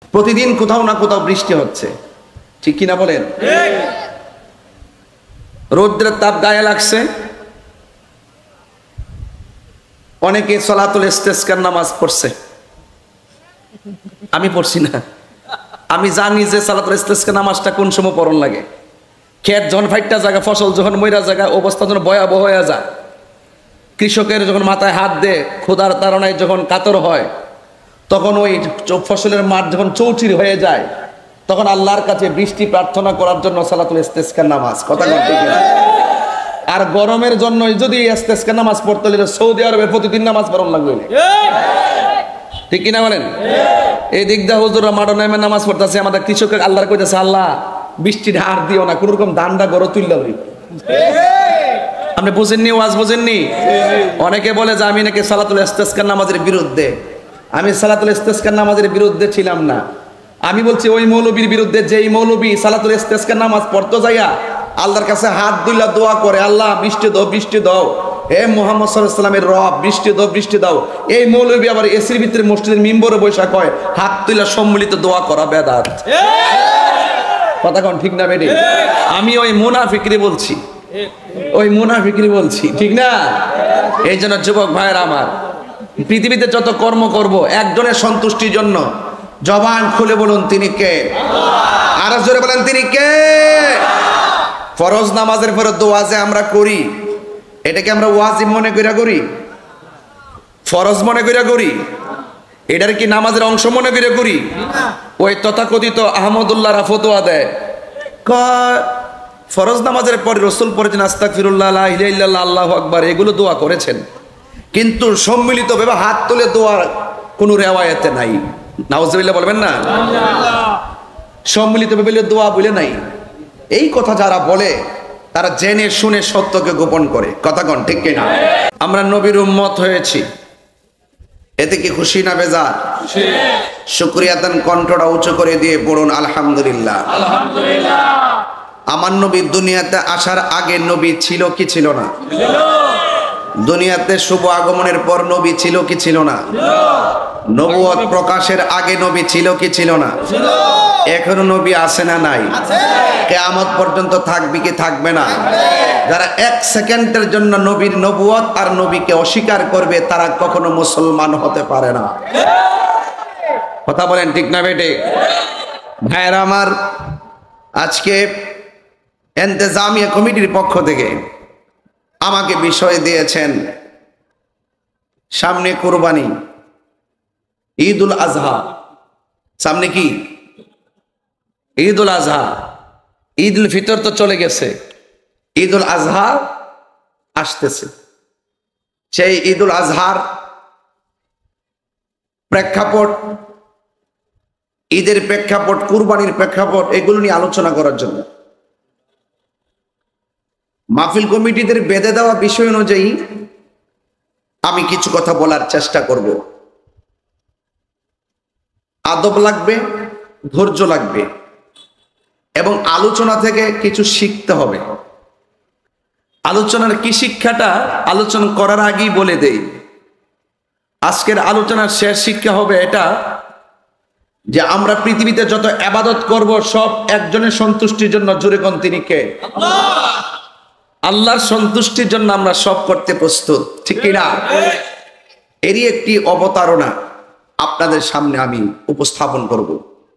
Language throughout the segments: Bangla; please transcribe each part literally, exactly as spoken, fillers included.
প্রতিদিন কোথাও না কোথাও বৃষ্টি হচ্ছে, ঠিক কিনা বলেন? রৌদ্রের তাপ গায়ে লাগছে, অনেকে সলাতুল ইস্তেসকার নামাজ পড়ছে, আমি পড়ছি না। আমি জানি যে সালাতুল ইস্তেসকার নামাজটা কোন সময় পড়ন লাগে। ক্ষেত যখন ফাইটটা জায়গা, ফসল যখন মইরা জায়গা, অবস্থা যখন ভয়াবহ হয়ে যায়, কৃষকের যখন মাথায় হাত দেয়, ক্ষুধার তাড়নায় যখন কাতর হয়, তখন ওই ফসলের মাঠ যখন চৌচির হয়ে যায়, তখন আল্লাহর কাছে বৃষ্টি প্রার্থনা করার জন্য সালাতুল ইস্তেসকার নামাজ। কথা বলতে গেলে আর গরমের জন্য যদি ইস্তেসকার নামাজ পড়তে হলে সৌদি আরবে প্রতিদিন নামাজ পড়ন লাগবে, ঠিক কিনা বলেন? এই দিক দা হুজুররা মাঠে নেমে নামাজ পড়তেছে, আমাদের কৃষকের আল্লাহর কইতেছে, আল্লাহ বৃষ্টির হার দিও না, কোন রকম ধানটা গড়ে তুললে। আপনি বুঝেননি, ওয়াজ বুঝেননি? অনেকে বলে যে আমি নাকি সালাতুল ইস্তেসকার নামাজের বিরুদ্ধে। আমি সালাতুল ইস্তেসকার নামাজের বিরুদ্ধে ছিলাম না। আমি বলছি ওই মৌলবীর বিরুদ্ধে, যেই মৌলবী সালাতুল ইস্তেসকার নামাজ পড়তে যাইয়া আল্লাহর কাছে হাত দুইলা দোয়া করে, আল্লাহ বৃষ্টি দাও, বৃষ্টি দাও, হে মুহাম্মদ সাল্লাল্লাহু আলাইহি ওয়াসাল্লামের রব বৃষ্টি দাও, বৃষ্টি দাও। এই মৌলবী আবার এসির ভিতরে মসজিদের মিম্বরে বৈশা কয় হাত তুইলা সম্মিলিত দোয়া করা বেদাত। কথা কোন ঠিক না বেটি? আমি ওই মুনাফিকরি বলছি, ওই মুনাফিকরি বলছি, ঠিক না? এই জন্য যুবক ভাইয়ের আমার, পৃথিবীতে যত কর্ম করব একজনের সন্তুষ্টির জন্য। জবান খুলে বলুন তিনি কে? আর জোরে বলেন তিনি কে? ফরজ নামাজের পরে দোয়া যে আমরা করি, এটাকে আমরা ওয়াজিব মনে কইরা করি, ফরজ মনে কইরা করি, এটার কি নামাজের অংশ মনে কইরা করি? ওই তথাকথিত আহমদুল্লাহরা ফতোয়া দেয়, ফরজ নামাজের পরে রাসূল পড়েছেন আস্তাগফিরুল্লাহ, লা ইলাহা ইল্লাল্লাহ, আল্লাহু আকবার, এগুলো দোয়া করেছেন, কিন্তু সম্মিলিত ভাবে হাত তুলে দোয়ার কোনো রেওয়ায়েতে নাই। নাউজুবিল্লাহ বলবেন না? সম্মিলিত ভাবে দোয়া বলে নাই। এই কথা যারা বলে তারা জেনে শুনে সত্যকে গোপন করে। কথা কোন ঠিক কিনা? আমরা নবীর উম্মত হয়েছি, এতে কি খুশি না বেজার? শুকরিয়া দেন, কণ্ঠটা উঁচু করে দিয়ে পড়ুন আলহামদুলিল্লাহ। আলহামদুলিল্লাহ। আমার নবী দুনিয়াতে আসার আগে নবী ছিল কি ছিল না? দুনিয়াতে শুভ আগমনের পর নবী ছিল কি ছিল না? নবুয়ত প্রকাশের আগে নবী ছিল কি ছিল না? এখনো নবী আছে না নাই? কিয়ামত পর্যন্ত থাকবে কি থাকবে না? যারা এক সেকেন্ডের জন্য নবীর নবুয়ত আর নবীকে অস্বীকার করবে তারা কখনো মুসলমান হতে পারে না। কথা বলেন ঠিক না বেটে? ভাইয়েরা আমার, আজকে ইন্তেজামিয়া কমিটির পক্ষ থেকে আমাকে বিষয় দিয়েছেন, সামনে কুরবানি, ঈদুল আজহা, সামনে কি ঈদুল আজহা, ঈদুল ফিতর তো চলে গেছে, ঈদুল আজহা আসতেছে। সেই ঈদুল আজহার প্রেক্ষাপট, ঈদের প্রেক্ষাপট, কুরবানির প্রেক্ষাপট, এগুলো নিয়ে আলোচনা করার জন্য মাহফিল কমিটিদের বেঁধে দেওয়া বিষয় অনুযায়ী আমি কিছু কথা বলার চেষ্টা করব। আদব লাগবে, ধৈর্য লাগবে এবং আলোচনা থেকে কিছু শিখতে হবে। আলোচনার কি শিক্ষাটা আলোচনা করার আগেই বলে দেই। আজকের আলোচনার শেষ শিক্ষা হবে এটা যে আমরা পৃথিবীতে যত ইবাদত করব সব একজনের সন্তুষ্টির জন্য। জোরে কোন তিনি কে? আল্লাহ। আল্লাহর সন্তুষ্টির জন্য আমরা সব করতে প্রস্তুত, ঠিক কিনা? এরই একটি অবতারণা আপনাদের সামনে আমি উপস্থাপন করব।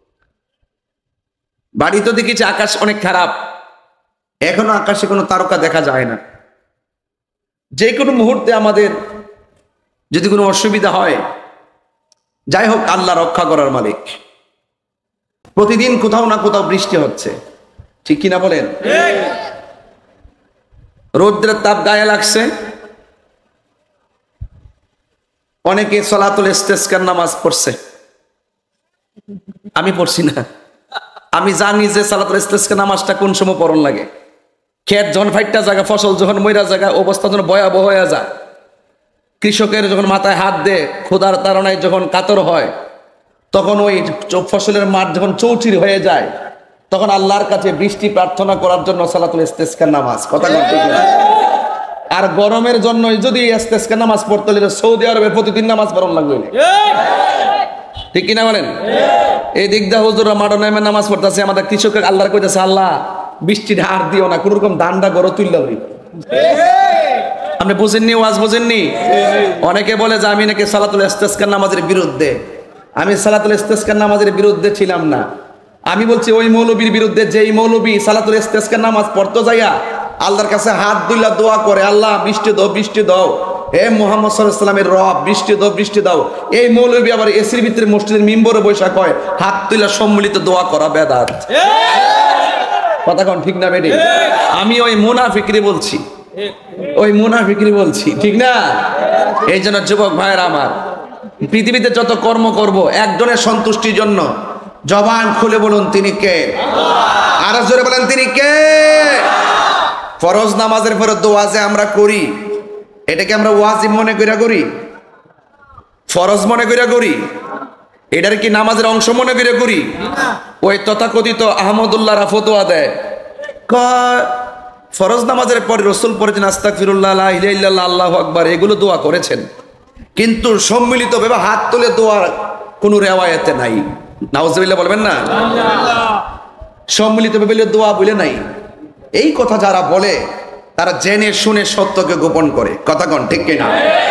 বাড়িতে দেখেছি আকাশ অনেক খারাপ, এখনো আকাশে কোনো তারকা দেখা যায় না। যে কোনো মুহূর্তে আমাদের যদি কোনো অসুবিধা হয়, যাই হোক আল্লাহ রক্ষা করার মালিক। প্রতিদিন কোথাও না কোথাও বৃষ্টি হচ্ছে, ঠিক কিনা বলেন? রৌদ্রের তাপ গায়ে লাগছে, অনেকে সালাতুল ইস্তেসকার নামাজ পড়ছে, আমি পড়ছি না। আমি জানি যে সালাতুল ইস্তেসকার নামাজটা কোন সময় পড়ন লাগে। ক্ষেত যখন ফাইটটা জায়গা, ফসল যখন মইরা জায়গা, অবস্থা যখন ভয়াবহ হয়ে যায়, কৃষকের যখন মাথায় হাত দেয়, ক্ষুধার তাড়নায় যখন কাতর হয়, তখন ওই ফসলের মাঠ যখন চৌচির হয়ে যায়, তখন আল্লাহর কাছে বৃষ্টি প্রার্থনা করার জন্য সালাতুল ইস্তেসকার নামাজ। কথা বলতে গেলে আর গরমের জন্য যদি ইস্তেসকার নামাজ পড়তে হলে সৌদি আরবে প্রতিদিন নামাজ পড়ন লাগবে, ঠিক কিনা বলেন? এই দিকদা হুজুররা মাঠে নেমে নামাজ পড়তেছে, আমাদের কৃষক আল্লাহর কইতেছে, আল্লাহ বৃষ্টিটা আর দিও না, কোন রকম ধানটা গড়ে তুললে। আপনি বুঝেননি, ওয়াজ বুঝেননি? অনেকে বলে যে আমি নাকি সালাতুল ইস্তেসকার নামাজের বিরুদ্ধে। আমি সালাতুল ইস্তেসকার নামাজের বিরুদ্ধে ছিলাম না। আমি বলছি ওই মৌলবীর বিরুদ্ধে যেই মৌলবী সালাতুল ইস্তেসকার নামাজ পড়তে যাইয়া আল্লাহর কাছে হাত দুইলা দোয়া করে, আল্লাহ বৃষ্টি দাও, বৃষ্টি দাও, হে মুহাম্মদ সাল্লাল্লাহু আলাইহি ওয়াসাল্লামের রব বৃষ্টি দাও, বৃষ্টি দাও। এই মৌলবী আবার এসির ভিতরে মসজিদের মিম্বরে বসে কয় হাত তুইলা সম্মিলিত দোয়া করা বেদাত। কথা কোন ঠিক না বেটি? আমি ওই মুনাফিকরি বলছি, ওই মুনাফিকরি বলছি, ঠিক না? এই জন্য যুবক ভাইয়ের আমার, পৃথিবীতে যত কর্ম করব একজনের সন্তুষ্টির জন্য। জবান খুলে বলুন তিনি কে? আর জোরে বলেন তিনি কে? ফরজ নামাজের পরে দোয়া যে আমরা করি, এটাকে আমরা ওয়াজিব মনে কইরা করি, ফরজ মনে কইরা করি, এটার কি নামাজের অংশ মনে কইরা করি? ওই তথাকথিত আহমদুল্লাহরা ফতোয়া দেয়, কয় ফরজ নামাজের পরে রাসূল পড়েছেন আস্তাগফিরুল্লাহ, লা ইলাহা ইল্লাল্লাহ, আল্লাহু আকবার, এগুলো দোয়া করেছেন, কিন্তু সম্মিলিত ভাবে হাত তুলে দোয়ার কোনো রেওয়ায়েতে নাই। নাউজুবিল্লাহ বলবেন না? সম্মিলিত ভাবে দোয়া বলে নাই। এই কথা যারা বলে তারা জেনে শুনে সত্যকে গোপন করে। কথা কোন ঠিক কিনা?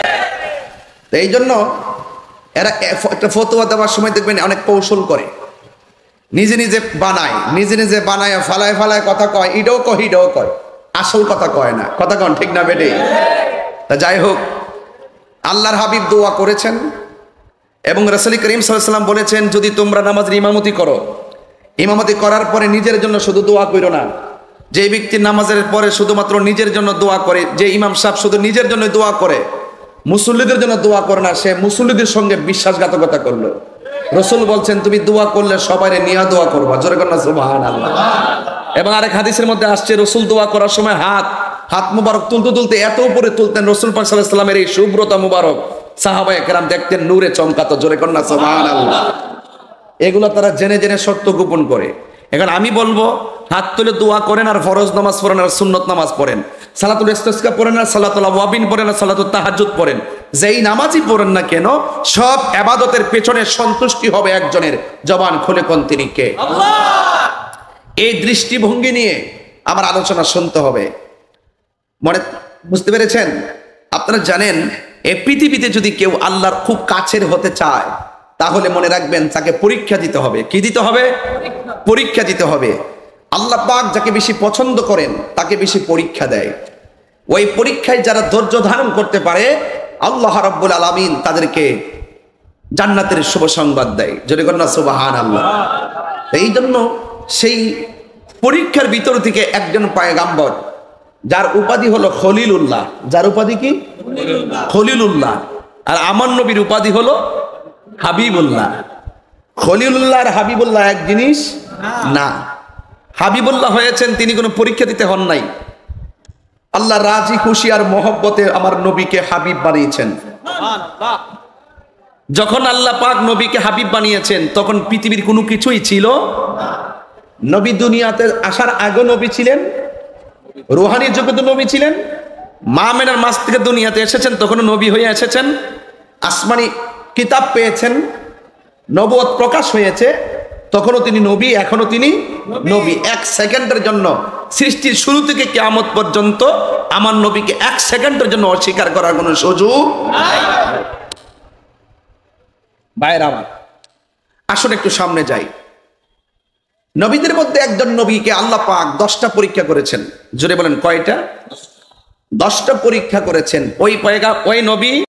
এই জন্য এরা একটা ফতোয়া দেওয়ার সময় দেখবেন অনেক কৌশল করে, নিজে নিজে বানায়, নিজে নিজে বানায় ফালায় ফালায় কথা কয়, ইডও কয় ইডও কয়, আসল কথা কয় না। কথা কোন ঠিক না বেটে? তা যাই হোক, আল্লাহর হাবিব দোয়া করেছেন এবং রাসূল করিম সাল্লাল্লাহু আলাইহি ওয়াসাল্লাম বলেছেন, যদি তোমরা নামাজের ইমামতি করো, ইমামতি করার পরে নিজের জন্য শুধু দোয়া করো না। যে ব্যক্তি নামাজের পরে শুধুমাত্র নিজের জন্য দোয়া করে, যে ইমাম সাহেব শুধু নিজের জন্য দোয়া করে, মুসল্লিদের জন্য দোয়া করে না, সে মুসল্লিদের সঙ্গে বিশ্বাসঘাতকতা করলো। রাসূল বলছেন তুমি দোয়া করলে সবাই নিয়ে দোয়া করবা। জোরে কর না সুবহানাল্লাহ। এবং আরেক হাদিসের মধ্যে আসছে, রাসূল দোয়া করার সময় হাত হাত মুবারক তুলতে তুলতে এত উপরে তুলতেন, রাসূল পাক সাল্লাল্লাহু আলাইহি ওয়াসাল্লামের এই শুভ্রতা মুবারক সাহাবায়ে কেরাম দেখতেন নূরে চমকাতো। জোরে কর না সুবহানাল্লাহ। এগুলো তারা জেনে জেনে সত্য গোপন করে। এখন আমি বলবো, হাত তুলে দোয়া করেন আর ফরজ নামাজ পড়েন আর সুন্নত নামাজ পড়েন, সালাতুল ইস্তিসকা পড়েন আর সালাতুল আওয়াবিন পড়েন আর সালাতুল তাহাজ্জুদ পড়েন, যেই নামাজই পড়েন না কেন, সব ইবাদতের পেছনে সন্তুষ্টি হবে একজনের। জবান খুলে কোন তিনি কে? আল্লাহ। এই দৃষ্টিভঙ্গি নিয়ে আমার আলোচনা শুনতে হবে। মনে বুঝতে পেরেছেন? আপনারা জানেন, এই পৃথিবীতে যদি কেউ আল্লাহর খুব কাছের হতে চায়, তাহলে মনে রাখবেন তাকে পরীক্ষা দিতে হবে। কি দিতে হবে? পরীক্ষা দিতে হবে। আল্লাহ পাক যাকে বেশি পছন্দ করেন তাকে বেশি পরীক্ষা দেয়। ওই পরীক্ষায় যারা ধৈর্য ধারণ করতে পারে, আল্লাহ রাব্বুল আলামিন তাদেরকে জান্নাতের শুভ সংবাদ দেয়। জোরে কর না সুবহানাল্লাহ। এই জন্য সেই পরীক্ষার ভিতর থেকে একজন পয়গাম্বর, যার উপাধি হলো খলিলুল্লাহ, যার উপাধি কি? খলিলুল্লাহ। আর আমার নবীর উপাধি হলো হাবিবুল্লাহ। খলিলুল্লাহ আর হাবিবুল্লাহ এক জিনিস না। হাবিবুল্লাহ হয়েছেন তিনি কোনো পরীক্ষা দিতে হন নাই। আল্লাহ রাজি খুশি আর মহব্বতে আমার নবীকে হাবিব বানিয়েছেন। যখন আল্লাহ পাক নবীকে হাবিব বানিয়েছেন, তখন পৃথিবীর কোনো কিছুই ছিল নবী দুনিয়াতে আসার আগে নবী ছিলেন, রুহানি জগতে নবী ছিলেন, মা মেনার মাস থেকে দুনিয়াতে এসেছেন, তখনও নবী হয়ে এসেছেন, আসমানি কিতাব পেয়েছেন, নবুয়ত প্রকাশ হয়েছে, তখনও তিনি নবী, এখনো তিনি নবী। এক সেকেন্ডের জন্য সৃষ্টির শুরু থেকে কিয়ামত পর্যন্ত আমার নবীকে এক সেকেন্ডের জন্য অস্বীকার করার কোনো সুযোগ নাই। ভাইরা আমার, আসুন একটু সামনে যাই। নবীদের মধ্যে একজন নবীকে আল্লাহ পাক দশটা পরীক্ষা করেছেন। জোরে বলেন কয়টা? দশটা পরীক্ষা করেছেন। ওই পয়গা ওই নবী